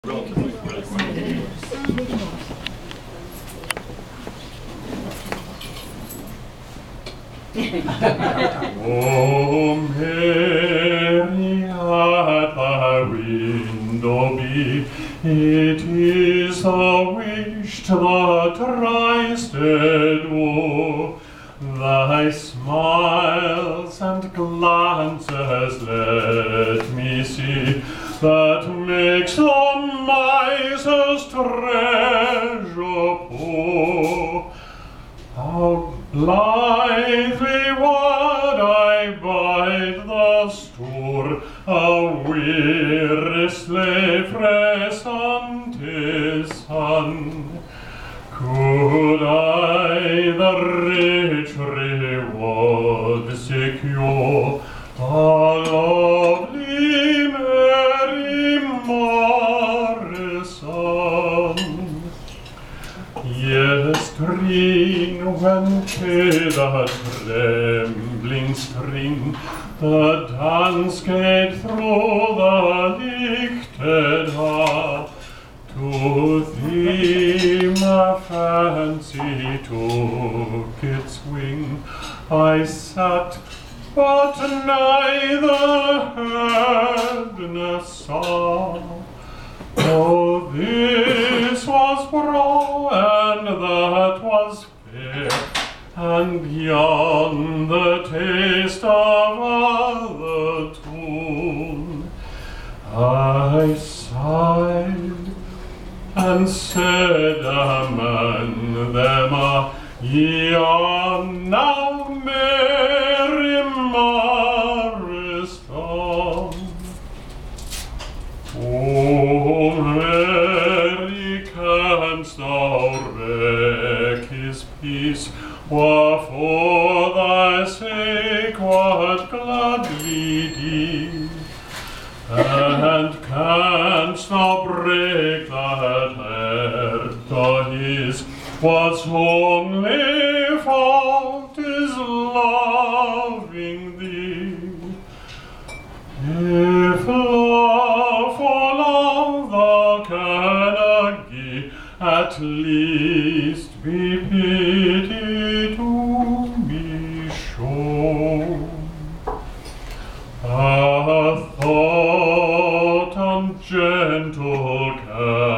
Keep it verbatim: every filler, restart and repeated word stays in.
Oh, Mary, at thy window be, it is the wish that Christ did do. Thy smiles and glances let me see, that makes the miser's treasure poor. How blithely would I bide the store, a weary slave resent his son. Could I the rich reward secure, a lovely Mary Morrison? Yes, green when to the trembling string, the dance gate through the lichted heart. To thee my fancy took its wing, I sat, but neither heard nor saw. Oh, this was broad, and that was fair, and beyond the taste of other tune. I sighed, and said, among them are ye are now Mary Morrison. O Mary, canst thou wreck his peace, wherefore thy sake would gladly die? And canst thou break that heart of his, what's only fault is loving thee? If love for love thou cannot give, at least be pity to be shown. A thought and gentle care